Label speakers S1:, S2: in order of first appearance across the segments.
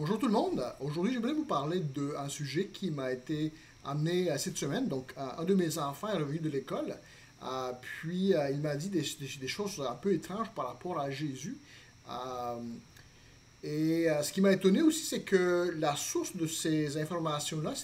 S1: Bonjour tout le monde. Aujourd'hui, je voulais vous parler d'un sujet qui m'a été amené cette semaine. Donc, un de mes enfants est revenu de l'école. Puis, il m'a dit des choses un peu étranges par rapport à Jésus. Euh, Ce qui m'a étonné aussi, c'est que la source de ces informations-là,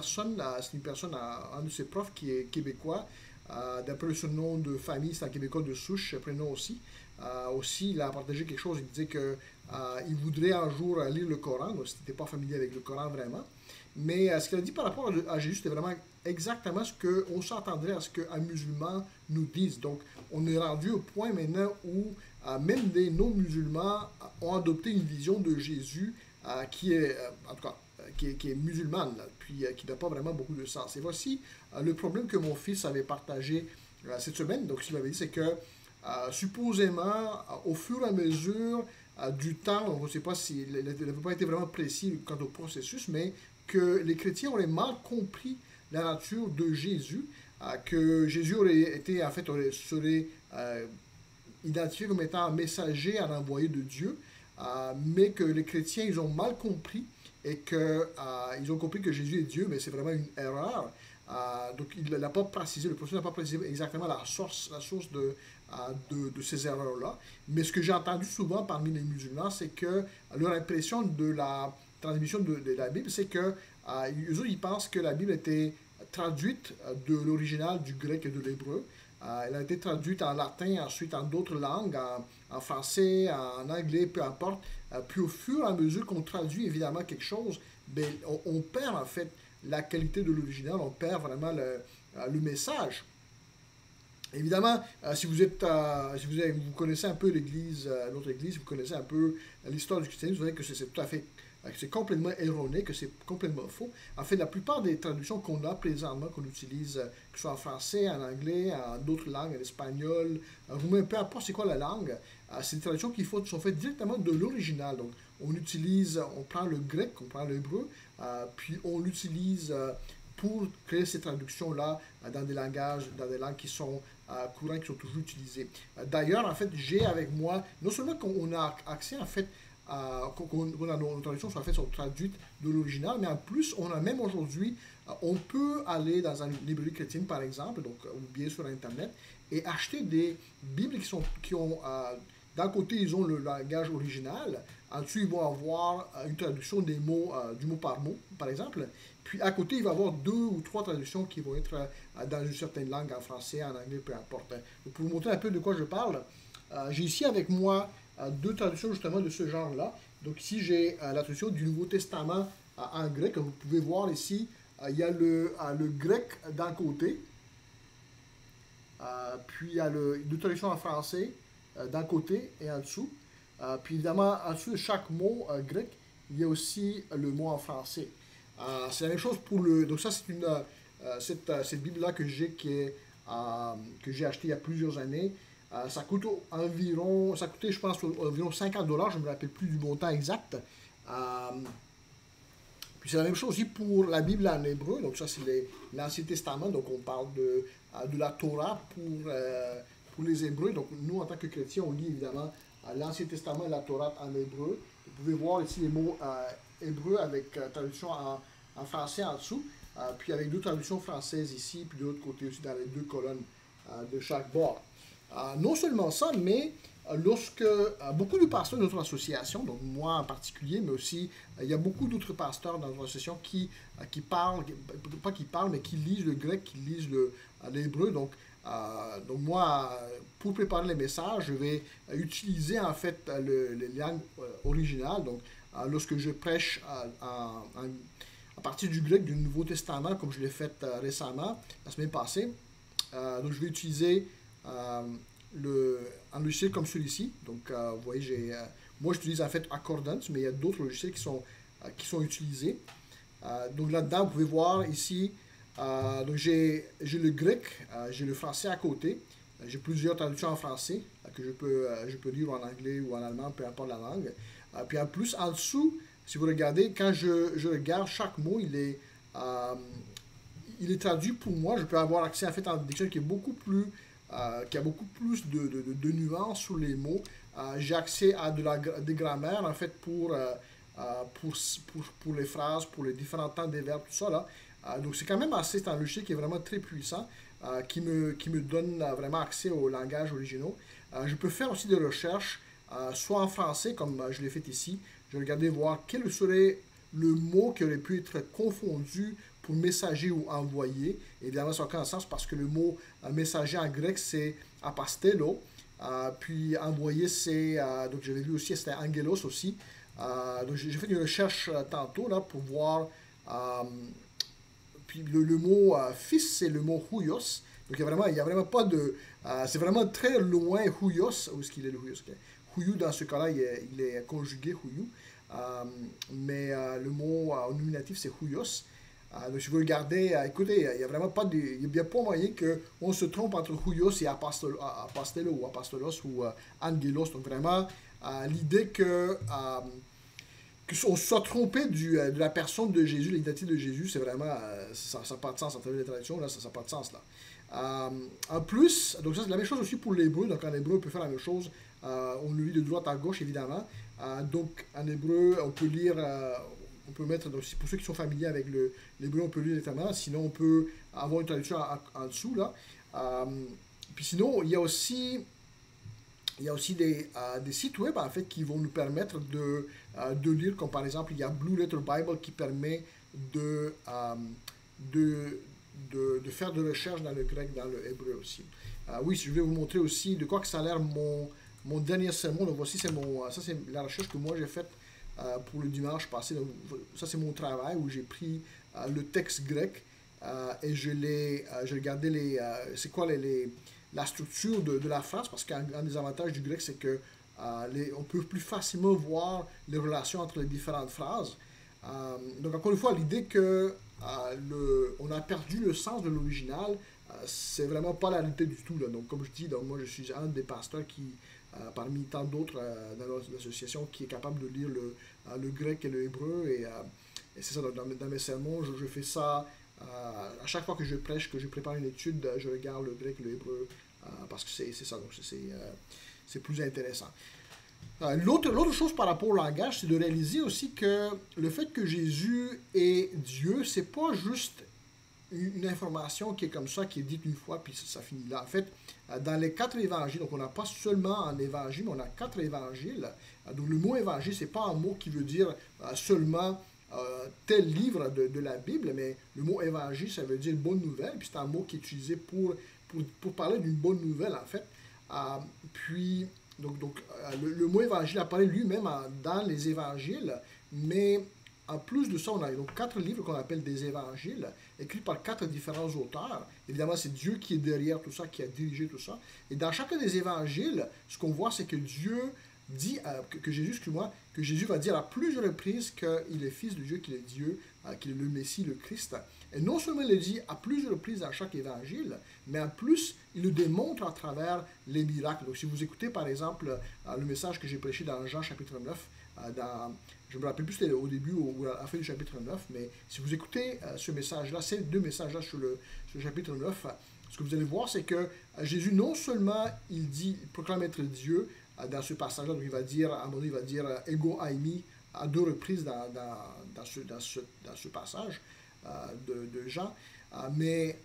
S1: un de ses profs qui est québécois. D'après son nom de famille, c'est un Québécois de souche, prénom aussi. Aussi, il a partagé quelque chose, il disait que il voudrait un jour lire le Coran, donc il n'était pas familier avec le Coran vraiment. Mais ce qu'il a dit par rapport à Jésus, c'était vraiment exactement ce qu'on s'attendrait à ce qu'un musulman nous dise. Donc, on est rendu au point maintenant où même des non-musulmans ont adopté une vision de Jésus qui est, en tout cas, qui est musulmane, là, puis qui n'a pas vraiment beaucoup de sens. Et voici le problème que mon fils avait partagé cette semaine. Donc, ce qu'il m'avait dit, c'est que supposément, au fur et à mesure du temps, on ne sait pas s'il n'avait pas été vraiment précis quant au processus, mais que les chrétiens auraient mal compris la nature de Jésus, que Jésus aurait été, en fait, serait identifié comme étant un messager, un envoyé de Dieu, mais que les chrétiens, ils ont mal compris et qu'ils ont compris que Jésus est Dieu, mais c'est vraiment une erreur. Donc, il n'a pas précisé, le professeur n'a pas précisé exactement la source de ces erreurs-là. Mais ce que j'ai entendu souvent parmi les musulmans, c'est que leur impression de la transmission de la Bible, c'est que eux autres, ils pensent que la Bible était traduite de l'original du grec et de l'hébreu. Elle a été traduite en latin, ensuite en d'autres langues, en français, en anglais, peu importe. Puis au fur et à mesure qu'on traduit évidemment quelque chose, ben, on perd en fait la qualité de l'original, on perd vraiment le message. Évidemment, si vous connaissez un peu l'Église, notre Église, vous connaissez un peu l'histoire du christianisme, vous verrez que c'est tout à fait, que c'est complètement erroné, que c'est complètement faux. En fait, la plupart des traductions qu'on a présentement, qu'on utilise, que ce soit en français, en anglais, en d'autres langues, en espagnol, ou même peu importe c'est quoi la langue, c'est des traductions sont faites directement de l'original. Donc, on prend le grec, on prend l'hébreu, puis on l'utilise pour créer ces traductions-là dans des langues qui sont courants, qui sont toujours utilisées. D'ailleurs, en fait, j'ai avec moi, non seulement qu'on a accès, en fait, nos traductions sont traduites de l'original, mais en plus, on a même aujourd'hui, on peut aller dans une librairie chrétienne, par exemple, donc, ou bien sur Internet, et acheter des Bibles qui ont, d'un côté, ils ont le langage original, en dessous, ils vont avoir une traduction des mots, du mot par mot, par exemple. Puis à côté, il va y avoir deux ou trois traductions qui vont être dans une certaine langue, en français, en anglais, peu importe. Donc, pour vous montrer un peu de quoi je parle, j'ai ici avec moi deux traductions justement de ce genre-là. Donc ici, j'ai la traduction du Nouveau Testament en grec. Comme vous pouvez voir ici, il y a le grec d'un côté, puis il y a deux traductions en français d'un côté et en dessous. Puis évidemment, en dessous de chaque mot grec, il y a aussi le mot en français. C'est la même chose pour le. Donc ça, c'est cette Bible-là que j'ai achetée il y a plusieurs années. Ça coûte environ, ça coûtait, je pense, environ 50 $. Je ne me rappelle plus du montant exact. Euh, Puis c'est la même chose aussi pour la Bible en hébreu. Donc ça, c'est l'Ancien Testament. Donc on parle de la Torah pour les Hébreux. Donc nous, en tant que chrétiens, on lit évidemment l'Ancien Testament et la Torah en hébreu. Vous pouvez voir ici les mots hébreux avec traduction en français en dessous. Puis avec deux traductions françaises ici, puis de l'autre côté aussi dans les deux colonnes de chaque bord. Non seulement ça, mais lorsque beaucoup de pasteurs de notre association, donc moi en particulier, mais aussi il y a beaucoup d'autres pasteurs dans notre association qui parlent, pas qui parlent, mais qui lisent le grec, qui lisent l'hébreu. Donc moi, pour préparer les messages, je vais utiliser en fait les langues originales. Donc lorsque je prêche à partir du grec du Nouveau Testament, comme je l'ai fait récemment, la semaine passée, donc je vais utiliser un logiciel comme celui-ci. Donc, vous voyez, moi j'utilise en fait Accordance, mais il y a d'autres logiciels qui sont utilisés. Donc là-dedans, vous pouvez voir ici, donc j'ai le grec, j'ai le français à côté. J'ai plusieurs traductions en français que je peux lire en anglais ou en allemand, peu importe la langue. Puis en plus, en dessous, si vous regardez, quand je regarde chaque mot, il est traduit pour moi. Je peux avoir accès en fait à un dictionnaire qui a beaucoup plus de nuances sur les mots. J'ai accès à des grammaires en fait pour les phrases, pour les différents temps des verbes, tout ça là. Donc c'est quand même assez, c'est un logiciel qui est vraiment très puissant, qui me donne vraiment accès aux langages originaux. Je peux faire aussi des recherches, soit en français, comme je l'ai fait ici. Je vais regarder voir quel serait le mot qui aurait pu être confondu pour messager ou envoyer. Évidemment, ça n'a aucun sens parce que le mot messager en grec, c'est apastello. Puis envoyer, c'est... donc j'avais vu aussi, c'était angelos aussi. Donc j'ai fait une recherche tantôt là, pour voir... puis le mot fils, c'est le mot huios. Donc il y a vraiment pas de... c'est vraiment très loin huios. Où est-ce qu'il est le huios? Okay. Huiou, dans ce cas-là, il est conjugué huiou. Mais le mot au nominatif, c'est huios. Donc, si vous regardez, écoutez, il n'y a vraiment pas de, il y a pas moyen qu'on se trompe entre huios et apastello ou apastolos ou angelos. Donc, vraiment, l'idée qu'on se soit trompé de la personne de Jésus, l'identité de Jésus, c'est vraiment, ça n'a pas de sens en termes de traduction, là, ça n'a pas de sens, là. En plus, donc ça c'est la même chose aussi pour l'hébreu, donc en hébreu on peut faire la même chose, on le lit de droite à gauche évidemment, donc en hébreu on peut lire, on peut mettre, donc pour ceux qui sont familiers avec l'hébreu on peut lire directement, sinon on peut avoir une traduction en dessous là. Puis sinon il y a aussi des sites web en fait qui vont nous permettre de lire, comme par exemple il y a Blue Letter Bible qui permet de, de, de faire des recherches dans le grec, dans le hébreu aussi. Oui, je vais vous montrer aussi de quoi que ça a l'air mon dernier sermon. Donc voici, ça c'est la recherche que moi j'ai faite pour le dimanche passé. Donc, ça c'est mon travail où j'ai pris le texte grec et j'ai regardé c'est quoi la structure de la phrase, parce qu'un des avantages du grec, c'est que on peut plus facilement voir les relations entre les différentes phrases. Donc encore une fois, l'idée que on a perdu le sens de l'original, c'est vraiment pas la réalité du tout, là. Donc comme je dis, donc, moi je suis un des pasteurs qui, parmi tant d'autres dans l'association, qui est capable de lire le grec et le hébreu. Et c'est ça, dans mes sermons, je fais ça. À chaque fois que je prêche, que je prépare une étude, je regarde le grec et le hébreu, parce que c'est ça, donc c'est plus intéressant. L'autre chose par rapport au langage, c'est de réaliser aussi que le fait que Jésus est Dieu, c'est pas juste une information qui est comme ça, qui est dite une fois, puis ça finit là. En fait, dans les 4 évangiles, donc on n'a pas seulement un évangile, mais on a 4 évangiles. Donc le mot évangile, c'est pas un mot qui veut dire seulement tel livre de la Bible, mais le mot évangile, ça veut dire bonne nouvelle, puis c'est un mot qui est utilisé pour parler d'une bonne nouvelle, en fait. Puis, le mot évangile apparaît lui-même dans les évangiles, mais en plus de ça, on a donc 4 livres qu'on appelle des évangiles, écrits par 4 différents auteurs. Évidemment, c'est Dieu qui est derrière tout ça, qui a dirigé tout ça. Et dans chacun des évangiles, ce qu'on voit, c'est que Dieu dit, que Jésus va dire à plusieurs reprises qu'il est fils de Dieu, qu'il est Dieu, qu'il est le Messie, le Christ. Et non seulement il le dit à plusieurs reprises dans chaque évangile, mais en plus, il le démontre à travers les miracles. Donc si vous écoutez par exemple le message que j'ai prêché dans Jean chapitre 9, je ne me rappelle plus si c'était au début ou à la fin du chapitre 9, mais si vous écoutez ce message-là, ces deux messages-là sur le chapitre 9, ce que vous allez voir, c'est que Jésus, non seulement il proclame être Dieu dans ce passage-là, donc il va dire, à un moment donné, il va dire Ego Aimi à 2 reprises dans ce passage de Jean, mais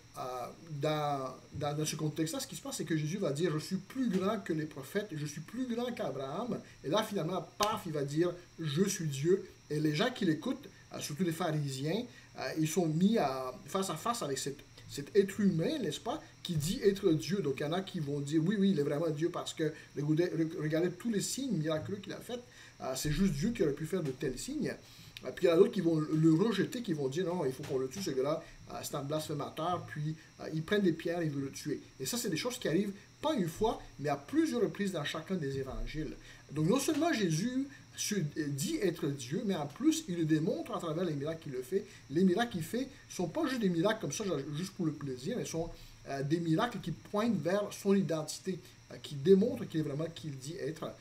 S1: dans ce contexte-là, ce qui se passe, c'est que Jésus va dire, je suis plus grand que les prophètes, je suis plus grand qu'Abraham, et là, finalement, paf, il va dire, je suis Dieu, et les gens qui l'écoutent, surtout les pharisiens, ils sont mis face à face avec cet être humain, n'est-ce pas, qui dit être Dieu. Donc il y en a qui vont dire, oui, il est vraiment Dieu parce que regardez tous les signes miraculeux qu'il a fait, c'est juste Dieu qui aurait pu faire de tels signes. Puis il y en a d'autres qui vont le rejeter, qui vont dire, non, il faut qu'on le tue, ce gars-là, c'est un blasphémateur, puis ils prennent des pierres et ils veulent le tuer. Et ça, c'est des choses qui arrivent pas une fois, mais à plusieurs reprises dans chacun des évangiles. Donc non seulement Jésus dit être Dieu, mais en plus, il le démontre à travers les miracles qu'il fait. Les miracles qu'il fait ne sont pas juste des miracles comme ça, juste pour le plaisir, mais sont des miracles qui pointent vers son identité, qui démontrent qu'il est vraiment qui il dit être,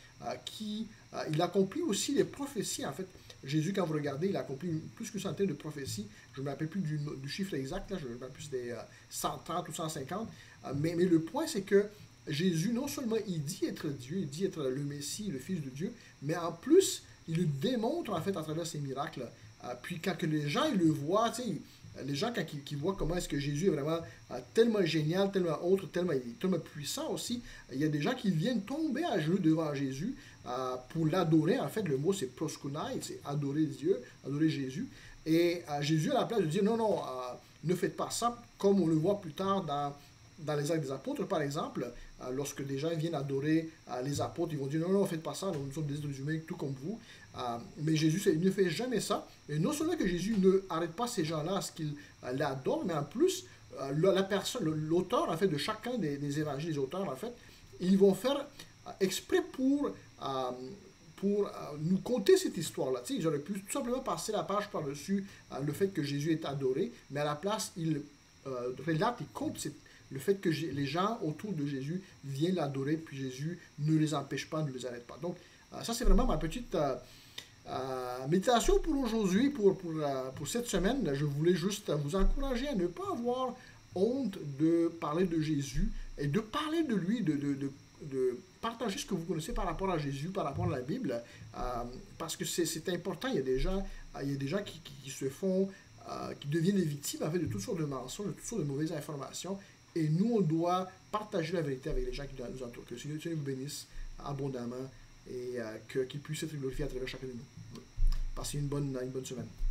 S1: il accomplit aussi les prophéties, en fait. Jésus, quand vous regardez, il a accompli plus qu'une centaine de prophéties. Je ne me rappelle plus du chiffre exact, là, je me rappelle plus des 130 ou 150. Mais le point, c'est que Jésus, non seulement il dit être Dieu, il dit être le Messie, le Fils de Dieu, mais en plus, il le démontre en fait à travers ses miracles. Puis quand que les gens ils le voient, tu sais, les gens quand ils voient comment est-ce que Jésus est vraiment tellement génial, tellement autre, tellement puissant aussi, il y a des gens qui viennent tomber à genoux devant Jésus pour l'adorer. En fait, le mot c'est proskunai, c'est adorer Dieu, adorer Jésus. Et Jésus à la place de dire non, non, ne faites pas ça, comme on le voit plus tard dans les actes des apôtres, par exemple, lorsque des gens viennent adorer les apôtres, ils vont dire non, non, faites pas ça, nous sommes des êtres humains tout comme vous. Mais Jésus il ne fait jamais ça. Et non seulement que Jésus ne arrête pas ces gens-là à ce qu'ils l'adorent, mais en plus, la personne, l'auteur en fait, de chacun des évangiles, les auteurs, en fait, ils vont faire exprès pour nous conter cette histoire-là. Tu sais, ils auraient pu tout simplement passer la page par-dessus le fait que Jésus est adoré, mais à la place, ils relatent, ils comptent le fait que les gens autour de Jésus viennent l'adorer, puis Jésus ne les empêche pas, ne les arrête pas. Donc, ça, c'est vraiment ma petite méditation pour aujourd'hui, pour cette semaine. Je voulais juste vous encourager à ne pas avoir honte de parler de Jésus et de parler de lui, de partager ce que vous connaissez par rapport à Jésus, par rapport à la Bible, parce que c'est important. Il y a des gens qui se font, qui deviennent des victimes en fait, de toutes sortes de mensonges, de toutes sortes de mauvaises informations. Et nous, on doit partager la vérité avec les gens qui nous entourent. Que Dieu vous bénisse abondamment et qu'il puisse être glorifié à travers chacun de nous. Passez une bonne semaine.